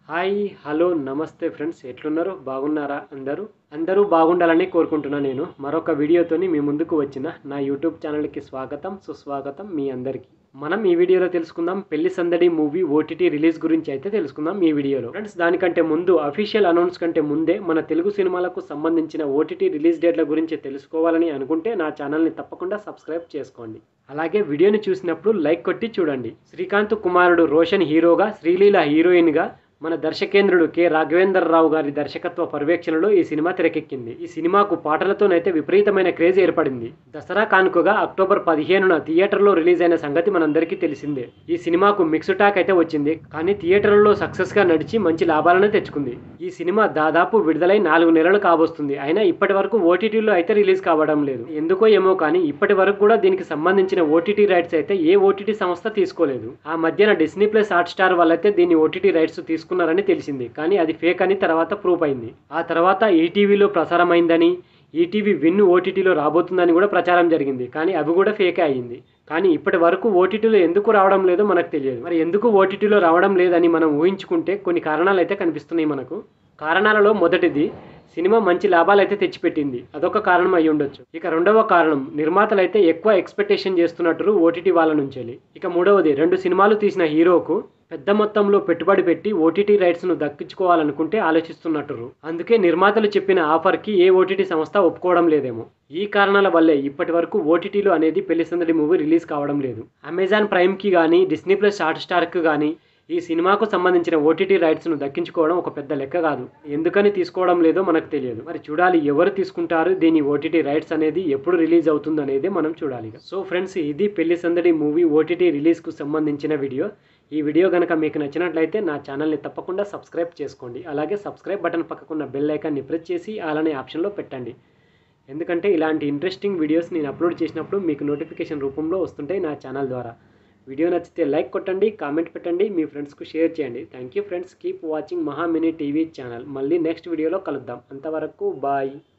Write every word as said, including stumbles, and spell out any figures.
Hi hello నమస్తే friends, ఎట్లున్నారు? బాగున్నారా? అందరూ అందరూ బాగుండాలని కోరుకుంటున్నా. నేను మరొక వీడియోతోని మీ ముందుకు వచ్చిన నా యూట్యూబ్ ఛానల్కి స్వాగతం సుస్వాగతం మీ అందరికీ. మనం ఈ వీడియోలో తెలుసుకుందాం పెళ్లి సందడి మూవీ ఓటీటీ రిలీజ్ గురించి అయితే తెలుసుకుందాం ఈ వీడియోలో. ఫ్రెండ్స్, దానికంటే ముందు అఫీషియల్ అనౌన్స్ కంటే ముందే మన తెలుగు సినిమాలకు సంబంధించిన ఓటీటీ రిలీజ్ డేట్ల గురించి తెలుసుకోవాలని అనుకుంటే నా ఛానల్ని తప్పకుండా సబ్స్క్రైబ్ చేసుకోండి. అలాగే వీడియోని చూసినప్పుడు లైక్ కొట్టి చూడండి. శ్రీకాంత్ కుమారుడు రోషన్ హీరోగా, శ్రీలీల హీరోయిన్గా మన దర్శకేంద్రుడు కె రాఘవేంద్రరావు గారి దర్శకత్వ పర్యవేక్షణలో ఈ సినిమా తెరకెక్కింది. ఈ సినిమాకు పాటలతోనైతే విపరీతమైన క్రేజ్ ఏర్పడింది. దసరా కానుకగా అక్టోబర్ పదిహేనున థియేటర్లో రిలీజ్ అయిన సంగతి మనందరికీ తెలిసిందే. ఈ సినిమాకు మిక్స్డ్ టాక్ అయితే వచ్చింది, కానీ థియేటర్లలో సక్సెస్ గా నడిచి మంచి లాభాలను తెచ్చుకుంది. ఈ సినిమా దాదాపు విడుదలై నాలుగు నెలలు కాబోస్తుంది. అయినా ఇప్పటి వరకు ఓటీటీలో అయితే రిలీజ్ కావడం లేదు. ఎందుకో ఏమో కానీ ఇప్పటి వరకు కూడా దీనికి సంబంధించిన ఓటీటీ రైట్స్ అయితే ఏ ఓటీటీ సంస్థ తీసుకోలేదు. ఆ మధ్యన డిస్నీ ప్లస్ హాట్ స్టార్ వాళ్ళైతే దీన్ని ఓటీటీ రైట్స్ తీసుకున్నారు ని తెలిసింది, కానీ అది ఫేక్ అని తర్వాత ప్రూఫ్ అయింది. ఆ తర్వాత ఈటీవీలో ప్రసారమైందని, ఈటీవీ విన్ ఓటీటీలో రాబోతుందని కూడా ప్రచారం జరిగింది, కానీ అవి కూడా ఫేకే అయ్యింది. కానీ ఇప్పటి వరకు ఓటీటీలో ఎందుకు రావడం లేదో మనకు తెలియదు. మరి ఎందుకు ఓటీటీలో రావడం లేదని మనం ఊహించుకుంటే కొన్ని కారణాలు అయితే కనిపిస్తున్నాయి మనకు. కారణాలలో మొదటిది, సినిమా మంచి లాభాలు అయితే తెచ్చిపెట్టింది, అదొక కారణం అయి ఉండొచ్చు. ఇక రెండవ కారణం, నిర్మాతలు అయితే ఎక్కువ ఎక్స్పెక్టేషన్ చేస్తున్నట్టు ఓటీటీ వాళ్ళ నుంచి. ఇక మూడవది, రెండు సినిమాలు తీసిన హీరోకు పెద్ద మొత్తంలో పెట్టుబడి పెట్టి ఓటీటీ రైట్స్ను దక్కించుకోవాలనుకుంటే ఆలోచిస్తున్నట్టు. అందుకే నిర్మాతలు చెప్పిన ఆఫర్కి ఏ ఓటీటీ సంస్థ ఒప్పుకోవడం లేదేమో. ఈ కారణాల వల్లే ఇప్పటి వరకు ఓటీటీలో అనేది పెళ్లి సందడి మూవీ రిలీజ్ కావడం లేదు. అమెజాన్ ప్రైమ్కి కానీ, డిస్నీ ప్లస్ హాట్ స్టార్కి కానీ ఈ సినిమాకు సంబంధించిన ఓటీటీ రైట్స్ను దక్కించుకోవడం ఒక పెద్ద లెక్క కాదు. ఎందుకని తీసుకోవడం లేదో మనకు తెలియదు. మరి చూడాలి ఎవరు తీసుకుంటారు దీని ఓటీటీ రైట్స్ అనేది, ఎప్పుడు రిలీజ్ అవుతుంది అనేది మనం చూడాలి. సో ఫ్రెండ్స్, ఇది పెళ్లి సందడి మూవీ ఓటీటీ రిలీజ్కు సంబంధించిన వీడియో. ఈ వీడియో కనుక మీకు నచ్చినట్లయితే నా ఛానల్ని తప్పకుండా సబ్స్క్రైబ్ చేసుకోండి. అలాగే సబ్స్క్రైబ్ బటన్ పక్కకున్న బెల్ ఐకాన్ని ప్రెస్ చేసి అలానే ఆప్షన్లో పెట్టండి. ఎందుకంటే ఇలాంటి ఇంట్రెస్టింగ్ వీడియోస్ నేను అప్లోడ్ చేసినప్పుడు మీకు నోటిఫికేషన్ రూపంలో వస్తుంటాయి నా ఛానల్ ద్వారా. వీడియో నచ్చితే లైక్ కొట్టండి, కామెంట్ పెట్టండి, మీ ఫ్రెండ్స్కు షేర్ చేయండి. Thank you friends, keep watching Maha mini TV channel. మళ్ళీ నెక్స్ట్ వీడియోలో కలుద్దాం. అంతవరకు బాయ్.